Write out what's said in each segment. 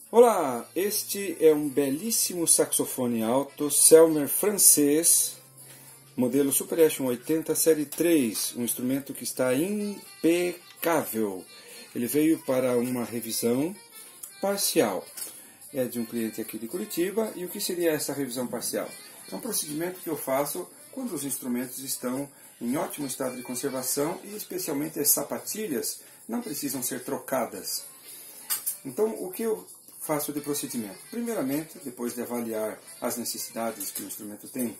Olá, este é um belíssimo saxofone alto Selmer francês, modelo Super Action 80 série 3, um instrumento que está impecável. Ele veio para uma revisão parcial. É de um cliente aqui de Curitiba. E o que seria essa revisão parcial? É um procedimento que eu faço quando os instrumentos estão em ótimo estado de conservação e especialmente as sapatilhas não precisam ser trocadas. Então, o que eu faço de procedimento? Primeiramente, depois de avaliar as necessidades que o instrumento tem,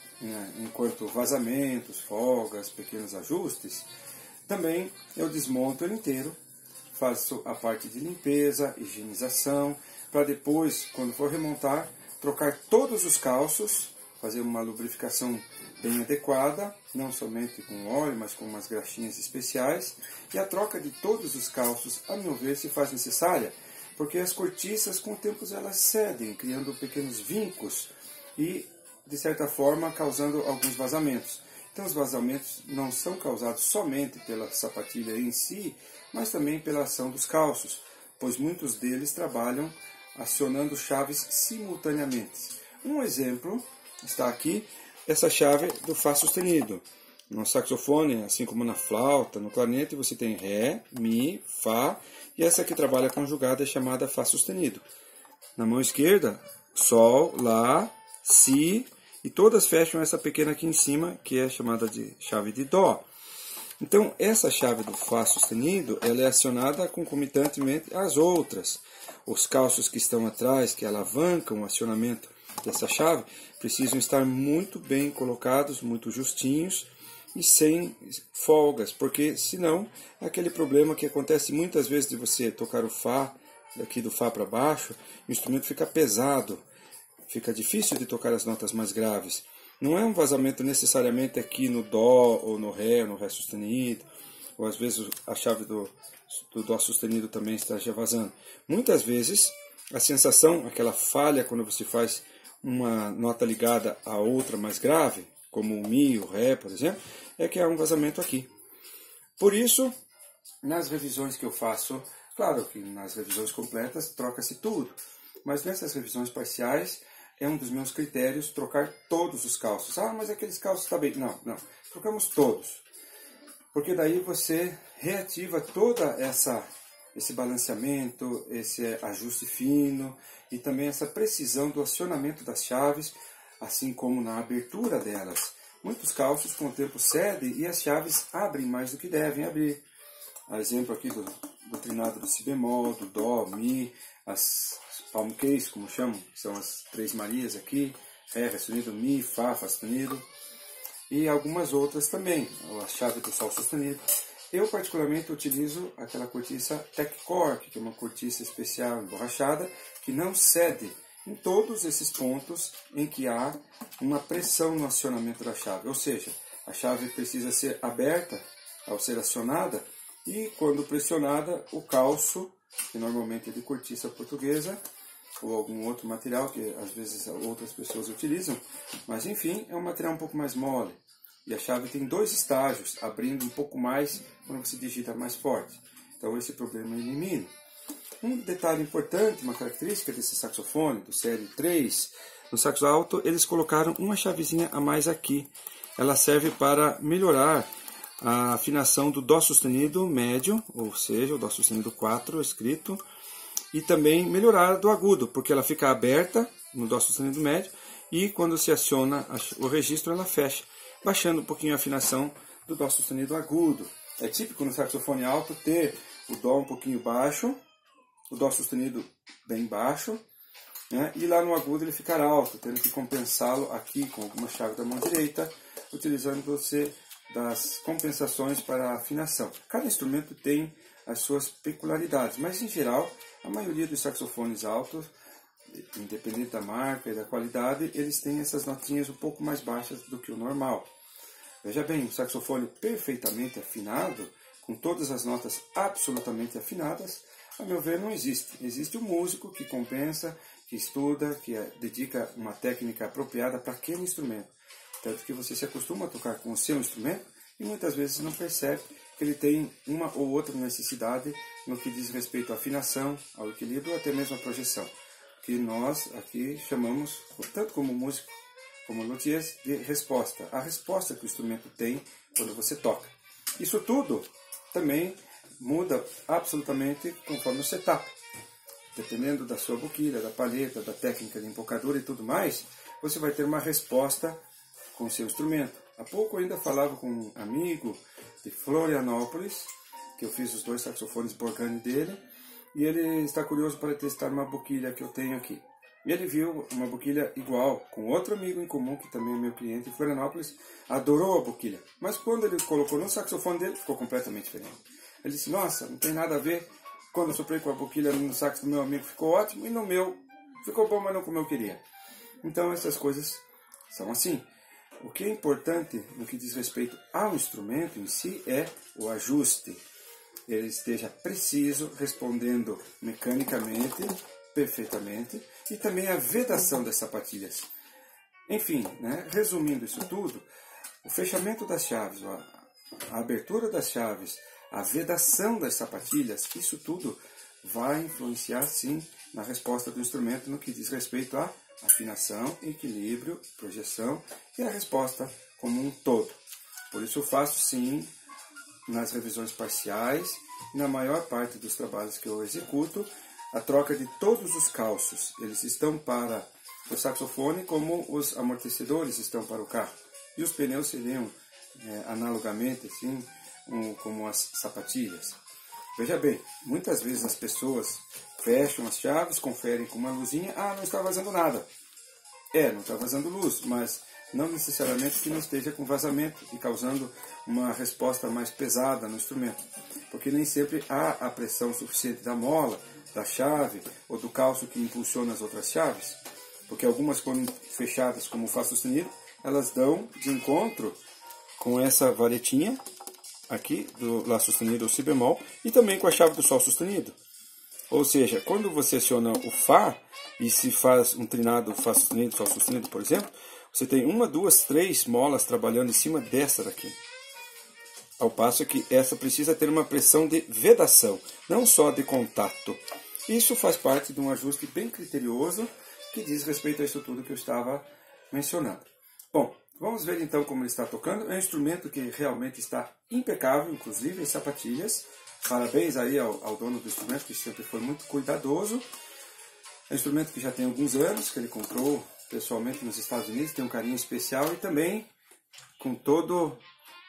enquanto vazamentos, folgas, pequenos ajustes, também eu desmonto ele inteiro, faço a parte de limpeza, higienização, para depois, quando for remontar, trocar todos os calços, fazer uma lubrificação bem adequada, não somente com óleo, mas com umas graxinhas especiais, e a troca de todos os calços, a meu ver, se faz necessária, porque as cortiças, com o tempo, elas cedem, criando pequenos vincos e, de certa forma, causando alguns vazamentos. Então, os vazamentos não são causados somente pela sapatilha em si, mas também pela ação dos calços, pois muitos deles trabalham acionando chaves simultaneamente. Um exemplo está aqui, essa chave do Fá sustenido. No saxofone, assim como na flauta, no clarinete, você tem Ré, Mi, Fá, e essa que trabalha conjugada é chamada Fá sustenido. Na mão esquerda, Sol, Lá, Si, e todas fecham essa pequena aqui em cima, que é chamada de chave de Dó. Então, essa chave do Fá sustenido, ela é acionada concomitantemente às outras. Os calços que estão atrás, que alavancam o acionamento dessa chave, precisam estar muito bem colocados, muito justinhos, e sem folgas, porque senão é aquele problema que acontece muitas vezes de você tocar o Fá, daqui do Fá para baixo, o instrumento fica pesado, fica difícil de tocar as notas mais graves. Não é um vazamento necessariamente aqui no Dó, ou no Ré sustenido, ou às vezes a chave do Dó sustenido também esteja vazando. Muitas vezes a sensação, aquela falha quando você faz uma nota ligada a outra mais grave, como o Mi, o Ré, por exemplo, é que há um vazamento aqui. Por isso, nas revisões que eu faço, claro que nas revisões completas troca-se tudo, mas nessas revisões parciais é um dos meus critérios trocar todos os calços. Ah, mas aqueles calços estão bem. Não, trocamos todos. Porque daí você reativa toda esse balanceamento, esse ajuste fino e também essa precisão do acionamento das chaves, assim como na abertura delas. Muitos calços com o tempo cedem e as chaves abrem mais do que devem abrir. A exemplo aqui do trinado do Si bemol, do Dó, Mi, as palm case, como chamam, que são as três Marias aqui, Ré sustenido, Mi, Fá sustenido, e algumas outras também, a chave do Sol sustenido. Eu particularmente utilizo aquela cortiça Tech Cork, que é uma cortiça especial emborrachada, que não cede em todos esses pontos em que há uma pressão no acionamento da chave. Ou seja, a chave precisa ser aberta ao ser acionada e, quando pressionada, o calço, que normalmente é de cortiça portuguesa, ou algum outro material que às vezes outras pessoas utilizam, mas enfim, é um material um pouco mais mole. E a chave tem dois estágios, abrindo um pouco mais quando você digita mais forte. Então esse problema elimina. Um detalhe importante, uma característica desse saxofone, do série 3, no saxo alto, eles colocaram uma chavezinha a mais aqui. Ela serve para melhorar a afinação do Dó sustenido médio, ou seja, o Dó sustenido 4 escrito, e também melhorar do agudo, porque ela fica aberta no Dó sustenido médio e quando se aciona o registro ela fecha, baixando um pouquinho a afinação do Dó sustenido agudo. É típico no saxofone alto ter o Dó um pouquinho baixo, o Dó sustenido bem baixo, né? E lá no agudo ele ficar alto, tendo que compensá-lo aqui com alguma chave da mão direita, utilizando você das compensações para a afinação. Cada instrumento tem as suas peculiaridades, mas em geral a maioria dos saxofones altos, independente da marca e da qualidade, eles têm essas notinhas um pouco mais baixas do que o normal. Veja bem, um saxofone perfeitamente afinado, com todas as notas absolutamente afinadas, a meu ver não existe. Existe o músico que compensa, que estuda, que dedica uma técnica apropriada para aquele instrumento. Tanto que você se acostuma a tocar com o seu instrumento e muitas vezes não percebe que ele tem uma ou outra necessidade no que diz respeito à afinação, ao equilíbrio ou até mesmo à projeção, que nós aqui chamamos, tanto como músico como luthiers, de resposta. A resposta que o instrumento tem quando você toca. Isso tudo também muda absolutamente conforme o setup. Dependendo da sua boquilha, da palheta, da técnica de embocadura e tudo mais, você vai ter uma resposta com o seu instrumento. Há pouco eu ainda falava com um amigo de Florianópolis, que eu fiz os 2 saxofones Borgani dele, e ele está curioso para testar uma boquilha que eu tenho aqui. E ele viu uma boquilha igual, com outro amigo em comum, que também é meu cliente em Florianópolis, adorou a boquilha. Mas quando ele colocou no saxofone dele, ficou completamente diferente. Ele disse, nossa, não tem nada a ver. Quando eu soprei com a boquilha no sax do meu amigo ficou ótimo, e no meu ficou bom, mas não como eu queria. Então essas coisas são assim. O que é importante no que diz respeito ao instrumento em si é o ajuste. Ele esteja preciso, respondendo mecanicamente, perfeitamente, e também a vedação das sapatilhas. Enfim, né, resumindo isso tudo, o fechamento das chaves, a abertura das chaves, a vedação das sapatilhas, isso tudo vai influenciar sim na resposta do instrumento no que diz respeito à afinação, equilíbrio, projeção e a resposta como um todo. Por isso eu faço sim nas revisões parciais e na maior parte dos trabalhos que eu executo a troca de todos os calços. Eles estão para o saxofone como os amortecedores estão para o carro. E os pneus seriam analogamente assim como as sapatilhas. Veja bem, muitas vezes as pessoas fecham as chaves, conferem com uma luzinha, não está vazando nada. Não está vazando luz, mas não necessariamente que não esteja com vazamento e causando uma resposta mais pesada no instrumento. Porque nem sempre há a pressão suficiente da mola, da chave ou do calço que impulsiona as outras chaves. Porque algumas, quando fechadas como o Fá sustenido, elas dão de encontro com essa varetinha aqui do Lá sustenido ou Si bemol e também com a chave do Sol sustenido. Ou seja, quando você aciona o Fá e se faz um trinado Fá sustenido, Sol sustenido, por exemplo, você tem 1, 2, 3 molas trabalhando em cima dessa daqui. Ao passo que essa precisa ter uma pressão de vedação, não só de contato. Isso faz parte de um ajuste bem criterioso que diz respeito a isso tudo que eu estava mencionando. Bom, vamos ver então como ele está tocando. É um instrumento que realmente está impecável, inclusive as sapatilhas. Parabéns aí ao dono do instrumento, que sempre foi muito cuidadoso. É um instrumento que já tem alguns anos, que ele comprou pessoalmente nos Estados Unidos, tem um carinho especial e também com toda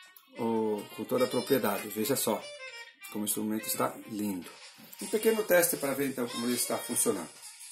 a propriedade. Veja só como o instrumento está lindo. Um pequeno teste para ver então como ele está funcionando.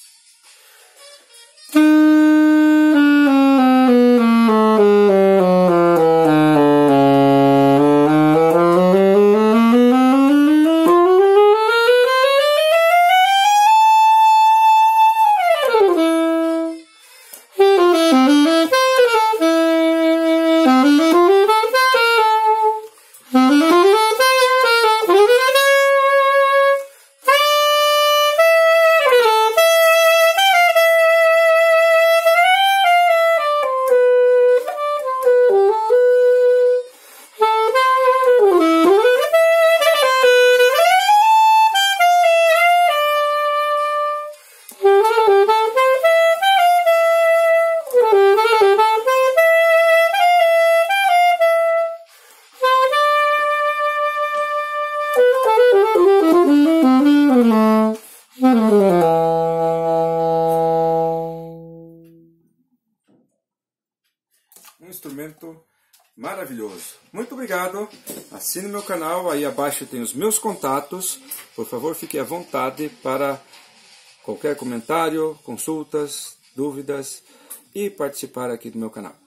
Um instrumento maravilhoso. Muito obrigado. Assine meu canal. Aí abaixo tem os meus contatos. Por favor, fique à vontade para qualquer comentário, consultas, dúvidas e participar aqui do meu canal.